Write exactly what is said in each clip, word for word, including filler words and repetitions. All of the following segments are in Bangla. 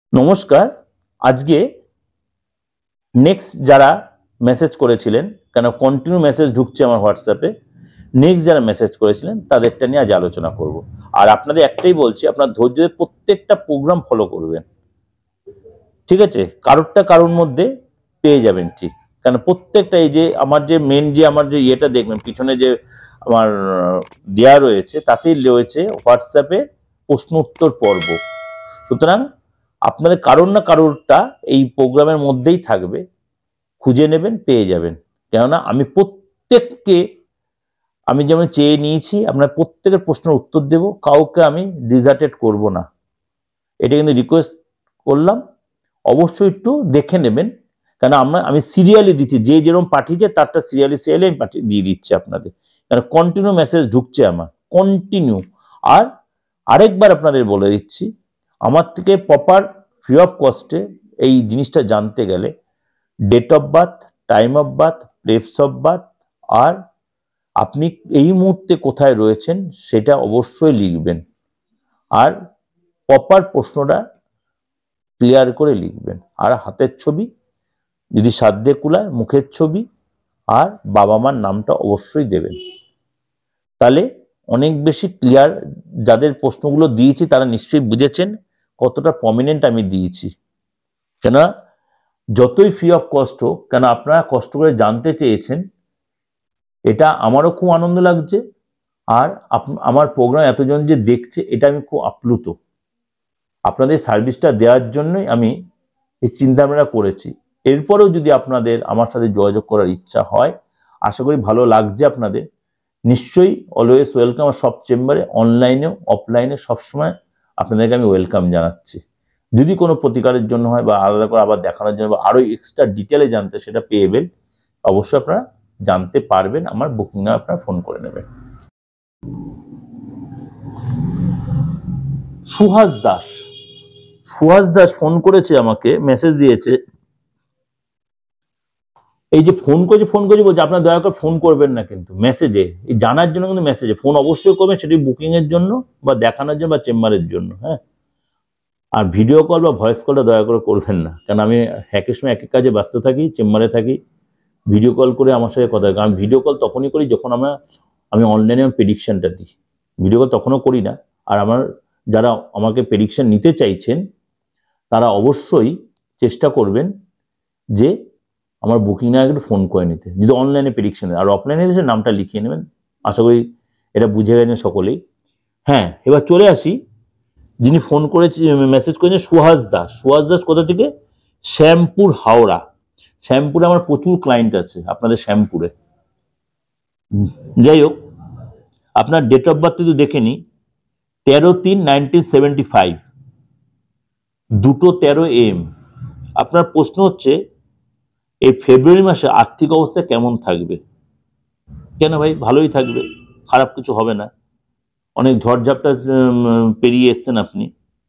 নমস্কার। আজকে নেক্সট যারা মেসেজ করেছিলেন, কেন কন্টিনিউ মেসেজ ঢুকছে আমার হোয়াটসঅ্যাপে, নেক্সট যারা মেসেজ করেছিলেন তাদেরটা নিয়ে আজ আলোচনা করব। আর আপনাদের একটাই বলছি, আপনার ধৈর্য ধরে প্রত্যেকটা প্রোগ্রাম ফলো করবেন, ঠিক আছে? কারোরটা কারোর মধ্যে পেয়ে যাবেন ঠিক, কেন প্রত্যেকটা এই যে আমার যে মেন যে আমার যে ইয়েটা দেখবেন পিছনে যে আমার দেয়া রয়েছে তাতেই রয়েছে হোয়াটসঅ্যাপে প্রশ্ন উত্তর পর্ব। সুতরাং আপনাদের কারোর না কারোরটা এই প্রোগ্রামের মধ্যেই থাকবে, খুঁজে নেবেন, পেয়ে যাবেন। কেননা আমি প্রত্যেককে আমি যেমন চেয়ে নিয়েছি আপনার প্রত্যেকের প্রশ্নের উত্তর দেব, কাউকে আমি ডিজার্টেড করব না, এটা কিন্তু রিকোয়েস্ট করলাম। অবশ্যই একটু দেখে নেবেন, কেন আমরা আমি সিরিয়ালি দিচ্ছি, যে যেরকম পাঠিয়েছে তারটা সিরিয়ালি সিরিয়ালি আমি পাঠিয়ে দিয়ে দিচ্ছি আপনাদের, কেন কন্টিনিউ মেসেজ ঢুকছে আমার কন্টিনিউ। আর আরেকবার আপনাদের বলে দিচ্ছি, আমার থেকে প্রপার ফ্রি অফ কস্টে এই জিনিসটা জানতে গেলে date of birth, time of birth, place of birth আর আপনি এই মুহূর্তে কোথায় রয়েছেন সেটা অবশ্যই লিখবেন। আর প্রপার প্রশ্নটা ক্লিয়ার করে লিখবেন। আর হাতের ছবি যদি সাধ্যে কুলায়, মুখের ছবি আর বাবা মার নামটা অবশ্যই দেবেন। তাহলে অনেক বেশি ক্লিয়ার, যাদের প্রশ্নগুলো দিয়েছি তারা নিশ্চয়ই বুঝেছেন কতটা প্রমিনেন্ট আমি দিয়েছি। কেন যতই ফ্রি অফ কস্ট হোক, কেন আপনারা কষ্ট করে জানতে চেয়েছেন, এটা আমারও খুব আনন্দ লাগছে। আর আমার প্রোগ্রাম এতজন যে দেখছে এটা আমি খুব আপ্লুত। আপনাদের সার্ভিসটা দেওয়ার জন্যই আমি এই চিন্তাভাবনা করেছি। এরপরেও যদি আপনাদের আমার সাথে যোগাযোগ করার ইচ্ছা হয়, আশা করি ভালো লাগছে আপনাদের, নিশ্চয়ই অলওয়েজ ওয়েলকাম। আর সব চেম্বারে অনলাইনে অফলাইনে সবসময় আপনাদেরকে আমি ওয়েলকাম জানাচ্ছি। যদি কোনো প্রতিকারের জন্য হয় বা আলাদা করে আবার দেখানোর জন্য বা আরও এক্সট্রা ডিটেলে জানতে, সেটা পেয়েবেন, অবশ্যই আপনারা জানতে পারবেন। আমার বুকিং না আপনারা ফোন করে নেবেন। সুহাস দাস, সুহাস দাস ফোন করেছে আমাকে, মেসেজ দিয়েছে। এই যে ফোন করেছে ফোন করেছে বলছে আপনার দয়া করে ফোন করবেন না, কিন্তু মেসেজে এই জানার জন্য, কিন্তু মেসেজে ফোন অবশ্যই করবেন, সেটি বুকিং এর জন্য বা দেখানোর জন্য বা চেম্বারের জন্য। হ্যাঁ, আর ভিডিও কল বা ভয়েস কলটা দয়া করে করবেন না, কারণ আমি একের সময় এক এক কাজে ব্যস্ত থাকি, চেম্বারে থাকি। ভিডিও কল করে আমার সাথে কথা, কারণ ভিডিও কল তখনই করি যখন আমরা আমি অনলাইনে প্রেডিকশনটা দিই, ভিডিও কল তখনও করি না। আর আমার যারা আমাকে প্রেডিকশন নিতে চাইছেন তারা অবশ্যই চেষ্টা করবেন যে আমার বুকিং না একটু ফোন করে নিতে, যদি অনলাইনে প্রেডিকশন। আর অফলাইনে এসে নামটা লিখিয়ে নেবেন, আশা করি এটা বুঝে গেছেন সকলেই। হ্যাঁ, এবার চলে আসি, যিনি ফোন করেছে মেসেজ করেছেন সুহাস দাস। সুহাস দাস কোথা থেকে? শ্যামপুর, হাওড়া। শ্যামপুরে আমার প্রচুর ক্লায়েন্ট আছে আপনাদের শ্যামপুরে। যাই হোক, আপনার ডেট অফ বার্থ যদি দেখে নিই, তেরো তিন নাইনটিন সেভেন্টি ফাইভ, দুটো তেরো এম। আপনার প্রশ্ন হচ্ছে এই ফেব্রুয়ারি মাসে আর্থিক অবস্থা কেমন থাকবে? কেন ভাই, ভালোই থাকবে, খারাপ কিছু হবে না, অনেক ঝড়ঝাপটা পেরিয়ে এসছেন আপনি।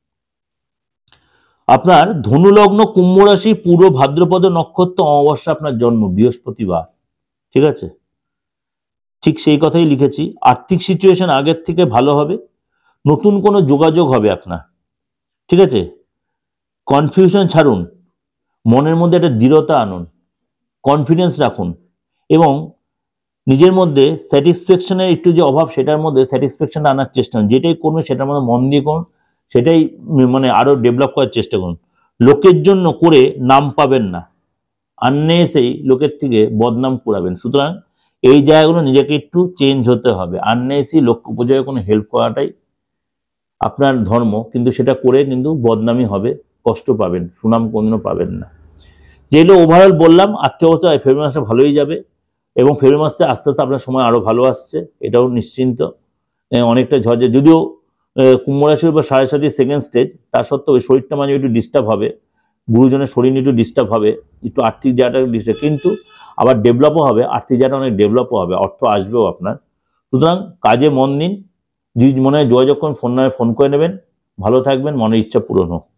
আপনার ধনুলগ্ন, কুম্ভ রাশি, পূর্ব ভাদ্রপদ নক্ষত্র, অমাবস্যা আপনার জন্ম, বৃহস্পতিবার, ঠিক আছে? ঠিক সেই কথাই লিখেছি। আর্থিক সিচুয়েশন আগের থেকে ভালো হবে, নতুন কোনো যোগাযোগ হবে আপনার, ঠিক আছে? কনফিউশন ছাড়ুন, মনের মধ্যে একটা দৃঢ়তা আনুন, কনফিডেন্স রাখুন এবং নিজের মধ্যে স্যাটিসফ্যাকশনের একটু যে অভাব, সেটার মধ্যে স্যাটিসফ্যাকশনটা আনার চেষ্টা করুন। যেটাই করবেন সেটার মধ্যে মন দিয়ে করুন, সেটাই মানে আরো ডেভেলপ করার চেষ্টা করুন। লোকের জন্য করে নাম পাবেন না, আননেসেই লোকের থেকে বদনাম কুড়াবেন। সুতরাং এই জায়গাগুলো নিজেকে একটু চেঞ্জ হতে হবে। আননেসেই লোক উপযোগে কোনো হেল্প করাটাই আপনার ধর্ম, কিন্তু সেটা করে কিন্তু বদনামি হবে, কষ্ট পাবেন, সুনাম কোনোদিনও পাবেন না। যেগুলো ওভারঅল বললাম, আর্থিক অবস্থা ফেব্রুয়ারি মাসে ভালোই যাবে এবং ফেব্রুয়ারি মাসে আস্তে আস্তে আপনার সময় আরো ভালো আসছে, এটাও নিশ্চিন্ত। অনেকটা ঝড়, যদিও কুম্ভ রাশির উপর সাড়ে সাতই সেকেন্ড স্টেজ, তার সত্ত্বেও ওই শরীরটা মাঝে একটু ডিস্টার্ব হবে, গুরুজনের শরীর একটু ডিস্টার্ব হবে, একটু আর্থিক জায়গাটা ডিস্টার্ব, কিন্তু আবার ডেভেলপও হবে, আর্থিক জায়গাটা অনেক ডেভেলপও হবে, অর্থ আসবেও আপনার। সুতরাং কাজে মন দিন, যদি মনে হয় যোগাযোগ করুন, ফোন নয় ফোন করে নেবেন। ভালো থাকবেন, মনের ইচ্ছা পূরণ হোক।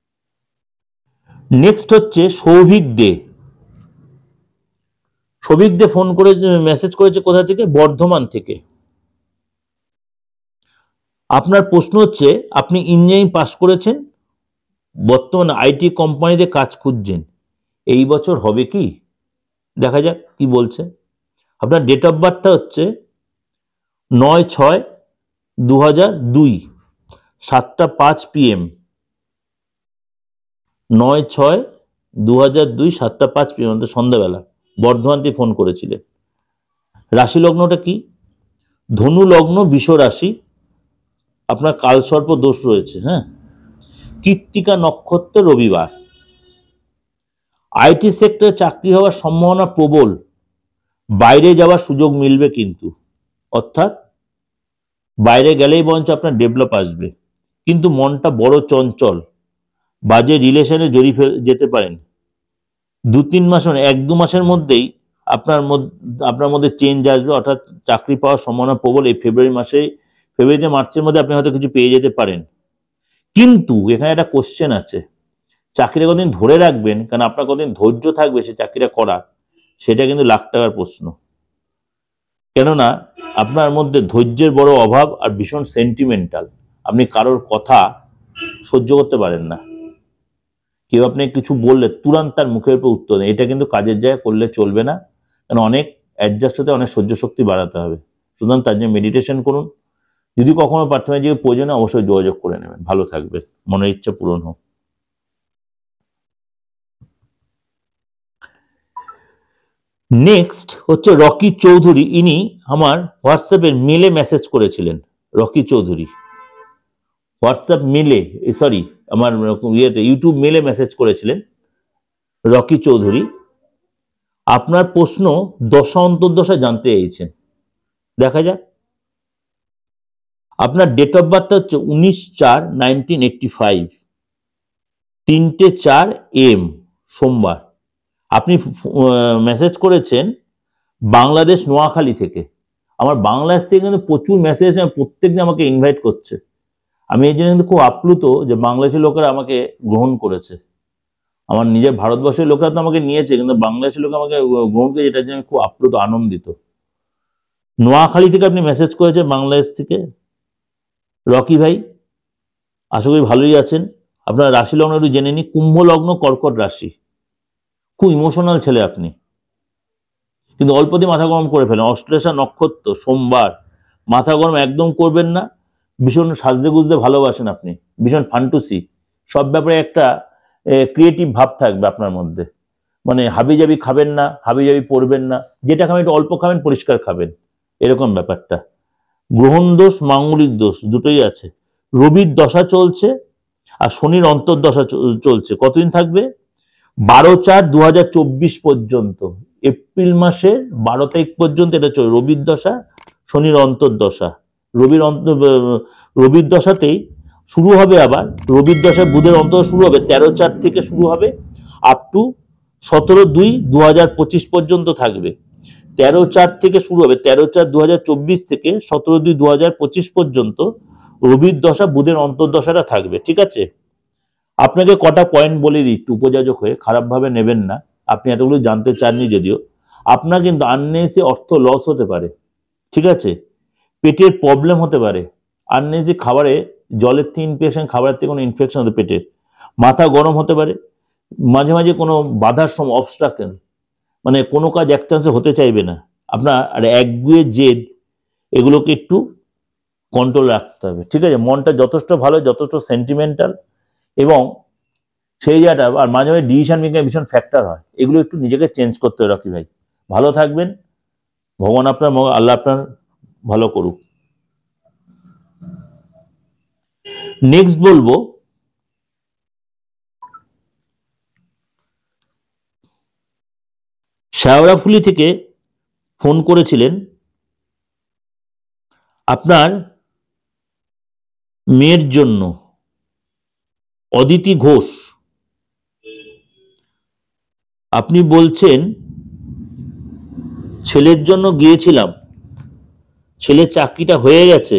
নেক্সট হচ্ছে সৌভিক দে। সৌভিক দে ফোন করে মেসেজ করেছে কোথা থেকে? বর্ধমান থেকে। আপনার প্রশ্ন হচ্ছে আপনি ইঞ্জিনিয়ারিং পাস করেছেন, বর্তমানে আইটি কোম্পানিতে কাজ খুঁজছেন, এই বছর হবে কি? দেখা যাক কি বলছে। আপনার ডেট অফ বার্থটা হচ্ছে নয় ছয় দু হাজার দুই, সাতটা পাঁচ পিএম। নয় ছয় দু হাজার দুই সাতটা পাঁচ পিএম, অর্থাৎ সন্ধ্যাবেলা বর্ধমান থেকে ফোন করেছিলেন। রাশি লগ্নটা কি? ধনু লগ্ন, বিষ রাশি। আপনার কালসর্প দোষ রয়েছে। হ্যাঁ, কৃত্তিকা নক্ষত্র, রবিবার। আইটি সেক্টরে চাকরি হওয়ার সম্ভাবনা প্রবল, বাইরে যাওয়ার সুযোগ মিলবে কিন্তু, অর্থাৎ বাইরে গেলেই বরঞ্চ আপনার ডেভেলপ আসবে, কিন্তু মনটা বড় চঞ্চল, বাজে রিলেশনে জড়িয়ে যেতে পারেন। দু তিন মাস মানে এক দু মাসের মধ্যেই আপনার মধ্যে আপনার মধ্যে চেঞ্জ আসবে, অর্থাৎ চাকরি পাওয়ার সম্ভাবনা প্রবল। এই ফেব্রুয়ারি মাসে, ফেব্রুয়ারি মার্চের মধ্যে আপনি হয়তো কিছু পেয়ে যেতে পারেন। কিন্তু এখানে একটা কোশ্চেন আছে, চাকরিটা কতদিন ধরে রাখবেন, কারণ আপনার কতদিন ধৈর্য থাকবে সে চাকরিটা করার, সেটা কিন্তু লাখ টাকার প্রশ্ন। কেননা আপনার মধ্যে ধৈর্যের বড় অভাব আর ভীষণ সেন্টিমেন্টাল, আপনি কারোর কথা সহ্য করতে পারেন না। কেউ আপনি কিছু বললে তুরন্ত তার মুখের উপর উত্তর দেন, এটা কিন্তু কাজের জায়গায় করলে চলবে না, কারণ অনেক অ্যাডজাস্ট হতে অনেক সহ্য শক্তি বাড়াতে হবে। সুতরাং তার জন্য মেডিটেশন করুন। যদি কখনো প্রাথমিক যে প্রয়োজনে অবশ্যই যোগাযোগ করে নেবেন। ভালো থাকবেন, মনের ইচ্ছা পূরণ হোক। নেক্সট হচ্ছে রকি চৌধুরী, ইনি আমার হোয়াটসঅ্যাপের মেলে মেসেজ করেছিলেন। রকি চৌধুরী হোয়াটসঅ্যাপ মেলে, সরি আমার ইয়েতে ইউটিউব মেলে মেসেজ করেছিলেন। রকি চৌধুরী, আপনার প্রশ্ন দশা অন্তর্দশা জানতে চাইছেন। দেখা যাক। আপনার ডেট অফ বার্থ হচ্ছে উনিশ চার নাইনটিন এইটটি ফাইভ, তিনটে চার এম, সোমবার। আপনি মেসেজ করেছেন বাংলাদেশ নোয়াখালী থেকে। আমার বাংলাদেশ থেকে কিন্তু প্রচুর মেসেজ এসে প্রত্যেকদিন আমাকে ইনভাইট করছে। আমি এই জন্য কিন্তু খুব আপ্লুত যে বাংলাদেশের লোকেরা আমাকে গ্রহণ করেছে। আমার নিজের ভারতবর্ষের লোকেরা তো আমাকে নিয়েছে, কিন্তু বাংলাদেশের লোক আমাকে গ্রহণ করে, যেটার জন্য আমি খুব আপ্লুত, আনন্দিত। নোয়াখালী থেকে আপনি মেসেজ করেছেন, বাংলাদেশ থেকে। রকি ভাই, আশা করি ভালোই আছেন। আপনার রাশি লগ্ন একটু জেনে নি। কুম্ভ লগ্ন, কর্কট রাশি। খুব ইমোশনাল ছেলে আপনি, কিন্তু অল্প দিয়ে মাথা গরম করে ফেলেন। অশ্লেষা নক্ষত্র, সোমবার। মাথা গরম একদম করবেন না। ভীষণ সাজতে গুজতে ভালোবাসেন আপনি, ভীষণ ফান্টুসি। সব ব্যাপারে একটা ক্রিয়েটিভ ভাব থাকবে আপনার মধ্যে। মানে হাবিজাবি খাবেন না, হাবিজাবি পড়বেন না, যেটা খাবেন একটু অল্প খাবেন, পরিষ্কার খাবেন, এরকম ব্যাপারটা। গ্রহণ দোষ, মাঙ্গলিক দোষ দুটোই আছে। রবির দশা চলছে আর শনির অন্তর্দশা চলছে। কতদিন থাকবে? বারো চার দু হাজার চব্বিশ পর্যন্ত, এপ্রিল মাসের বারো তারিখ পর্যন্ত এটা চলবে। রবির দশা, শনির অন্তর্দশা। রবির রবির দশাতেই শুরু হবে, আবার রবির দশা বুধের অন্তর শুরু হবে তেরো চার থেকে শুরু হবে, আপ টু সতেরো দুই দু হাজার পঁচিশ পর্যন্ত থাকবে। তেরো চার থেকে শুরু হবে, তেরো চার দু হাজার চব্বিশ থেকে সতেরো দুই দু হাজার পঁচিশ পর্যন্ত রবির দশা, বুধের অন্তর্দশাটা থাকবে। ঠিক আছে, আপনাকে কটা পয়েন্ট বলে দিই, একটু উপযাজক হয়ে খারাপভাবে নেবেন না। আপনি এতগুলো জানতে চাননি যদিও। আপনার কিন্তু আননেসি অর্থ লস হতে পারে। ঠিক আছে, পেটের প্রবলেম হতে পারে, আননেসি খাবারে, জলের থেকে ইনফেকশন, খাবারের থেকে কোনো ইনফেকশন হতে, পেটের মাথা গরম হতে পারে, মাঝে মাঝে কোনো বাধার সময় অবস্ট্রাকল, মানে কোনো কাজ এক চান্সে হতে চাইবে না আপনার। আর একগুয়ে জেদ, এগুলোকে একটু কন্ট্রোল রাখতে হবে। ঠিক আছে, মনটা যথেষ্ট ভালো, যথেষ্ট সেন্টিমেন্টাল, এবং সেই জায়গাটা আর মাঝে মাঝে ডিসিশন মেকিং ভীষণ ফ্যাক্টর হয়। এগুলো একটু নিজেকে চেঞ্জ করতে হবে। রকি ভাই, ভালো থাকবেন, ভগবান আপনার, আল্লাহ আপনার ভালো করুক। নেক্সট বলবো শেওড়াফুলি থেকে ফোন করেছিলেন আপনার মেয়ের জন্য, অদিতি ঘোষ। আপনি বলছেন ছেলের জন্য গিয়েছিলাম, ছেলের চাকরিটা হয়ে গেছে,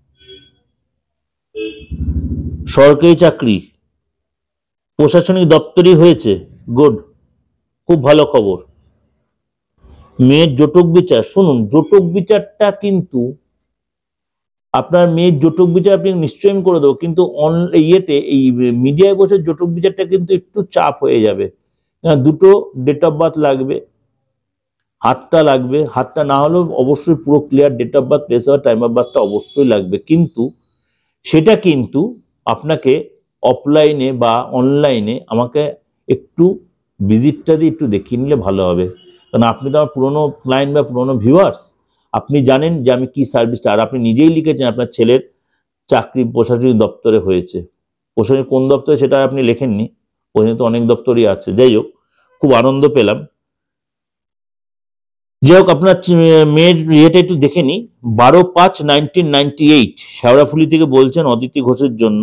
সরকারি চাকরি, প্রশাসনিক দপ্তরই হয়েছে। গুড, খুব ভালো খবর। মেয়ের জটক বিচার, শুনুন, জটক বিচারটা কিন্তু আপনার মেয়ের জটক বিচার আপনি নিশ্চয়ই আমি করে দেবো, কিন্তু অন ইয়েতে এই মিডিয়ায় বসে জটক বিচারটা কিন্তু একটু চাপ হয়ে যাবে। দুটো ডেট অফ বার্থ লাগবে, হাতটা লাগবে, হাতটা না হলেও অবশ্যই পুরো clear date of birth, place of time of বার্থটা অবশ্যই লাগবে, কিন্তু সেটা কিন্তু আপনাকে অফলাইনে বা অনলাইনে আমাকে একটু ভিজিটটা দিয়ে একটু দেখিয়ে নিলে ভালো হবে। কারণ আপনি তো আমার পুরোনো ক্লায়েন্ট বা পুরোনো ভিউয়ার্স, আপনি জানেন যে আমি কি সার্ভিসটা, আর আপনি নিজেই লিখেছেন আপনার ছেলের চাকরি প্রশাসনিক দপ্তরে হয়েছে। প্রশাসনিক কোন দপ্তরে সেটা আপনি লেখেননি, ওখানে তো অনেক দপ্তরই আছে। যাই হোক, খুব আনন্দ পেলাম। যাই হোক, আপনার মেয়ের ইয়েটা একটু দেখে নিই। বারো পাঁচ নাইনটিন নাইনটি এইট শেওড়াফুলি থেকে বলছেন অদিতি ঘোষের জন্য,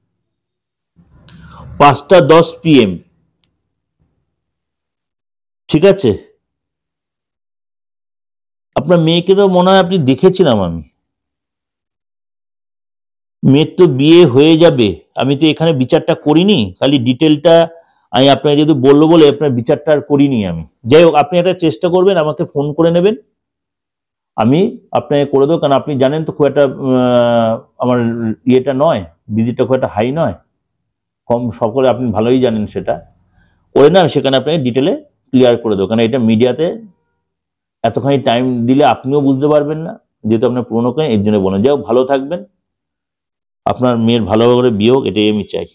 পাঁচটা দশ পিএম। ঠিক আছে, আপনার মেয়েকে তো মনে হয় আপনি দেখেছিলাম আমি। মেয়ের তো বিয়ে হয়ে যাবে, আমি তো এখানে বিচারটা করিনি, খালি ডিটেলটা আমি আপনাকে যেহেতু বললো বলে আপনার বিচারটা আর করিনি আমি। যাই হোক, আপনি একটা চেষ্টা করবেন, আমাকে ফোন করে নেবেন, আমি আপনাকে করে দেবো। কারণ আপনি জানেন তো খুব একটা আমার ইয়েটা নয়, ভিজিটটা খুব একটা হাই নয়, কম সকলে আপনি ভালোই জানেন, সেটা করে না সেখানে আপনাকে ডিটেলে ক্লিয়ার করে দেবো। কারণ এটা মিডিয়াতে এতখানি টাইম দিলে আপনিও বুঝতে পারবেন না, যেহেতু আপনার পুরোনো কাজ, এর জন্য বলেন। যাই হোক, ভালো থাকবেন, আপনার মেয়ের ভালো করে বিয়ে হোক, এটাই আমি চাই।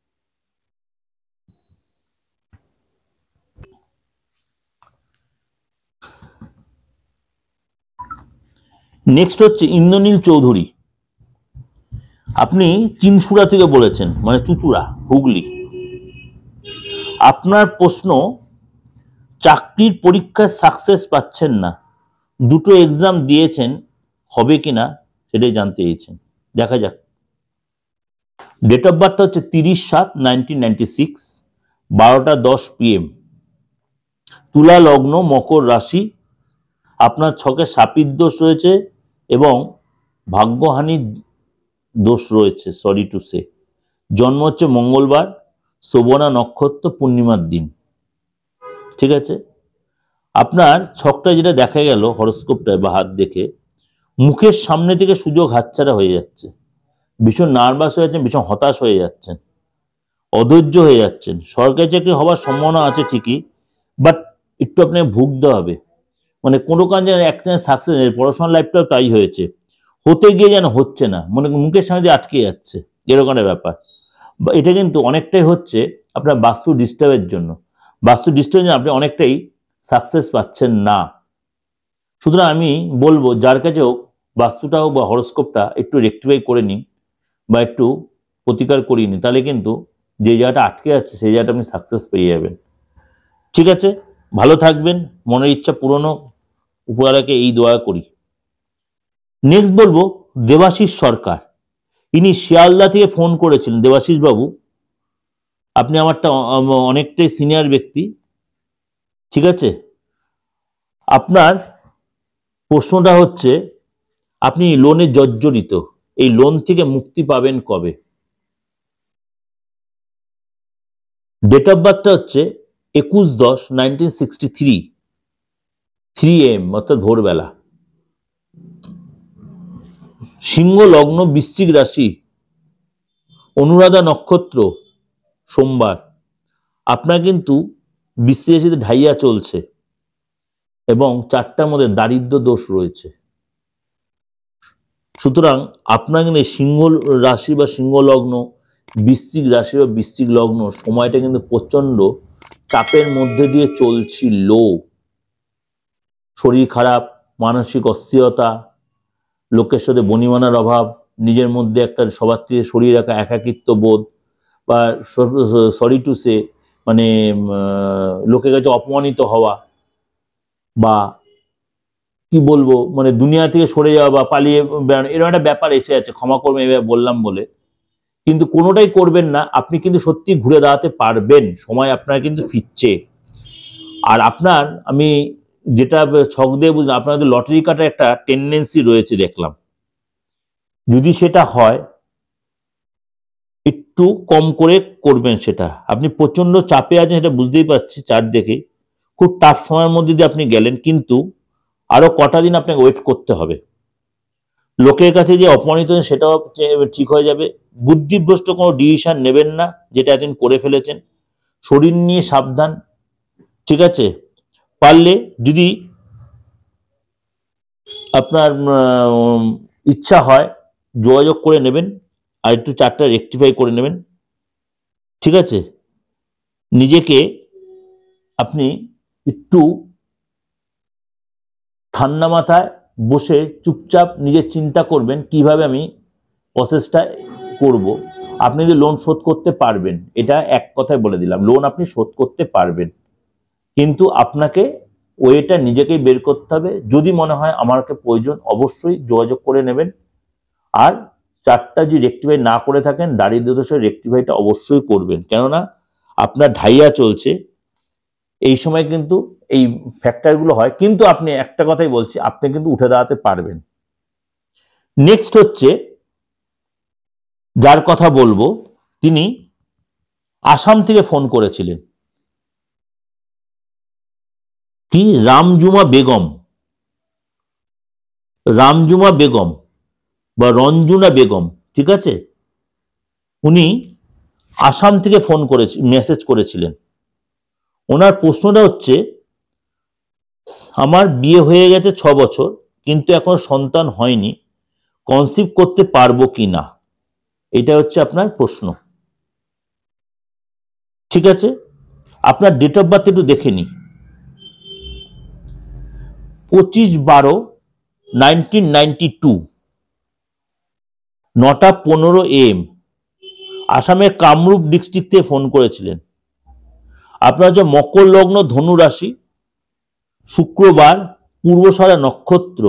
নেক্সট হচ্ছে ইন্দ্রনীল চৌধুরী, আপনি চিনসুড়া থেকে বলেছেন, মানে চুচুড়া, হুগলি। আপনার প্রশ্ন, চাকরির পরীক্ষায় সাকসেস পাচ্ছেন না, দুটো এক্সাম দিয়েছেন, হবে কিনা সেটাই জানতে চেয়েছেন। দেখা যাক। ডেট অফ বার্থটা হচ্ছে তিরিশ সাত নাইনটিন নাইনটি সিক্স, বারোটা দশ পিএম, তুলা লগ্ন, মকর রাশি। আপনার ছকে সাপির দোষ রয়েছে এবং ভাগ্যহানির দোষ রয়েছে, সরি টু সে। জন্ম হচ্ছে মঙ্গলবার, শোভনা নক্ষত্র, পূর্ণিমার দিন। ঠিক আছে, আপনার ছকটা যেটা দেখা গেল হরস্কোপটায় বা হাত দেখে, মুখের সামনে থেকে সুযোগ হাতছাড়া হয়ে যাচ্ছে, ভীষণ নার্ভাস হয়ে যাচ্ছেন, ভীষণ হতাশ হয়ে যাচ্ছেন, অধৈর্য হয়ে যাচ্ছেন। সরকারি চাকরি হওয়ার সম্ভাবনা আছে ঠিকই, বাট একটু আপনাকে ভুগতে হবে। মানে কোনো কাজ যেন একটা সাকসেস, পড়াশোনার লাইফটাও তাই হয়েছে, হতে গিয়ে যেন হচ্ছে না, মানে মুখের সামনে দিয়ে আটকে যাচ্ছে, এরকম একটা ব্যাপার। এটা কিন্তু অনেকটাই হচ্ছে আপনার বাস্তু ডিস্টার্বের জন্য, বাস্তু ডিস্টার্বের জন্য আপনি অনেকটাই সাকসেস পাচ্ছেন না। সুতরাং আমি বলবো, যার কাছে হোক বাস্তুটা হোক বা হরস্কোপটা একটু রেক্টিফাই করে নিন বা একটু প্রতিকার করিয়ে নিন, তাহলে কিন্তু যে জায়গাটা আটকে যাচ্ছে সেই জায়গাটা আপনি সাকসেস পেয়ে যাবেন। ঠিক আছে, ভালো থাকবেন, মনের ইচ্ছা পূরণ হোক, উপরওয়ালাকে এই দোয়া করি। নেক্সট বলবো দেবাশিস সরকার, ইনি শিয়ালদা থেকে ফোন করেছিলেন। দেবাশিস বাবু, আপনি আমারটা অনেকটাই সিনিয়র ব্যক্তি। ঠিক আছে, আপনার প্রশ্নটা হচ্ছে আপনি লোনে জর্জরিত, এই লোন থেকে মুক্তি পাবেন কবে? ডেট অফ বার্থটা হচ্ছে একুশ দশ nineteen sixty three, three M অর্থাৎ ভোরবেলা। সিংহ লগ্ন, বৃশ্চিক রাশি, অনুরাধা নক্ষত্র, সোমবার। আপনার কিন্তু বৃশ্চিক রাশিতে ঢাইয়া চলছে এবং চারটার মধ্যে দারিদ্র দোষ রয়েছে। সুতরাং আপনার কিন্তু সিংহ রাশি বা সিংহ লগ্ন, বৃশ্চিক রাশি বা বৃশ্চিক লগ্ন সময়টা কিন্তু প্রচন্ড চাপের মধ্যে দিয়ে চলছিল। শরীর খারাপ, মানসিক অস্থিরতা, লোকের সাথে বনিমানার অভাব, নিজের মধ্যে একটা সবার থেকে শরীর একা একাকিত্ব বোধ, বা সরি টু সে মানে লোকের কাছে অপমানিত হওয়া, বা কি বলবো মানে দুনিয়া থেকে সরে যাওয়া বা পালিয়ে বেড়ানো, এরকম একটা ব্যাপার এসে আছে। ক্ষমা করবেন এভাবে বললাম বলে, কিন্তু কোনোটাই করবেন না, আপনি কিন্তু সত্যি ঘুরে দাঁড়াতে পারবেন, সময় আপনার কিন্তু ফিরছে। আর আপনার আমি যেটা ছক দিয়ে বুঝলাম, আপনাদের লটারি কাটার একটা টেন্ডেন্সি রয়েছে দেখলাম। যদি সেটা হয় একটু কম করে করবেন সেটা। আপনি প্রচন্ড চাপে আছেন, সেটা বুঝতেই পারছি চার্ট দেখে, খুব টাফ সময়ের মধ্যে দিয়ে আপনি গেলেন, কিন্তু আরো কটা দিন আপনাকে ওয়েট করতে হবে। লোকের কাছে যে অপমানিত সেটাও ঠিক হয়ে যাবে। বুদ্ধিভ্রষ্ট কোনো ডিসিশন নেবেন না যেটা এতদিন করে ফেলেছেন। শরীর নিয়ে সাবধান, ঠিক আছে? পারলে যদি আপনার ইচ্ছা হয় যোগাযোগ করে নেবেন, আর একটু চারটা রেকটিফাই করে নেবেন, ঠিক আছে? নিজেকে আপনি একটু ঠান্ডা মাথায় বসে চুপচাপ নিজের চিন্তা করবেন কিভাবে আমি প্রসেসটা করব। আপনি যদি লোন শোধ করতে পারবেন, এটা এক কথায় বলে দিলাম, লোন আপনি শোধ করতে পারবেন, কিন্তু আপনাকে ওয়েটা নিজেকেই বের করতে হবে। যদি মনে হয় আমাকে প্রয়োজন, অবশ্যই যোগাযোগ করে নেবেন। আর চারটা যদি রেকটিফাই না করে থাকেন, দারিদ্র দোষের রেকটিফাইটা অবশ্যই করবেন, কেননা আপনার ঢাইয়া চলছে এই সময় কিন্তু এই ফ্যাক্টরগুলো হয়। কিন্তু আপনি একটা কথাই বলছি, আপনি কিন্তু উঠে দাঁড়াতে পারবেন। নেক্সট হচ্ছে যার কথা বলবো, তিনি আসাম থেকে ফোন করেছিলেন, কি রামজুমা বেগম, রামজুমা বেগম বা রঞ্জুনা বেগম, ঠিক আছে? উনি আসাম থেকে ফোন করে মেসেজ করেছিলেন। ওনার প্রশ্নটা হচ্ছে, আমার বিয়ে হয়ে গেছে ছ বছর কিন্তু এখন সন্তান হয়নি, কনসিভ করতে পারবো কি না, এটা হচ্ছে আপনার প্রশ্ন, ঠিক আছে? আপনার ডেট অফ বার্থ একটু দেখে নি, পঁচিশ বারো নাইনটিন নাইনটি টু, নটা পনেরো এম, আসামের কামরূপ ডিস্ট্রিক্ট থেকে ফোন করেছিলেন। আপনার যে মকর লগ্ন, ধনু রাশি, শুক্রবার, পূর্বশরা নক্ষত্র,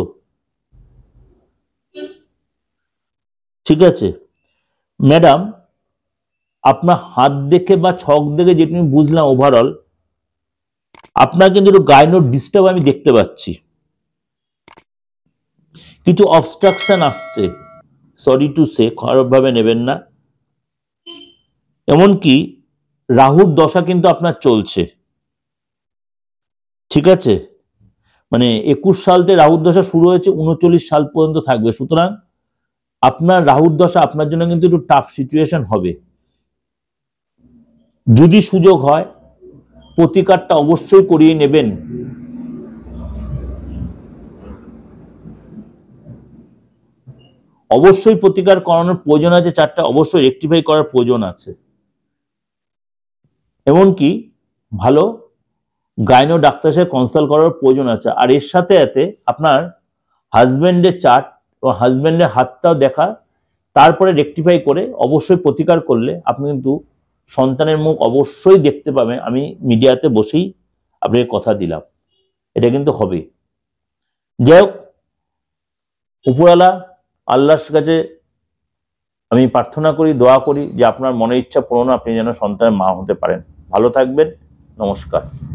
ঠিক আছে? ম্যাডাম, আপনার হাত দেখে বা ছক দেখে যেটা আমি বুঝলাম ওভারঅল, আপনার কিন্তু একটু গাইনো ডিস্টার্ব আমি দেখতে পাচ্ছি, কিছু অবস্ট্রাকশন আসছে, সরি টু সে, খারাপভাবে নেবেন না। এমনকি রাহুর দশা কিন্তু আপনার চলছে, ঠিক আছে? মানে একুশ সালতে রাহুর দশা শুরু হয়েছে, উনচল্লিশ সাল পর্যন্ত থাকবে। সুতরাং আপনার রাহুর দশা আপনার জন্য কিন্তু একটু টাফ সিচুয়েশন হবে। যদি সুযোগ হয় প্রতিকারটা অবশ্যই করিয়ে নেবেন। অবশ্যই প্রতিকার করানোর প্রয়োজন আছে, চারটা অবশ্যই রেকটিফাই করার প্রয়োজন আছে। এমনকি ভালো গাইনো ডাক্তারের সাথে কনসাল্ট করার প্রয়োজন আছে। আর এর সাথে সাথে আপনার হাজবেন্ডের চার্ট ও হাজবেন্ডের হাতটাও দেখা, তারপরে রেকটিফাই করে অবশ্যই প্রতিকার করলে আপনি কিন্তু সন্তানের মুখ অবশ্যই দেখতে পাবেন। আমি মিডিয়াতে বসেই আপনাকে কথা দিলাম, এটা কিন্তু হবে। যাই হোক, উপরওয়ালা আল্লাহর কাছে আমি প্রার্থনা করি, দোয়া করি যে আপনার মনের ইচ্ছা পূরণ, আপনি যেন সন্তানের মা হতে পারেন। ভালো থাকবেন, নমস্কার।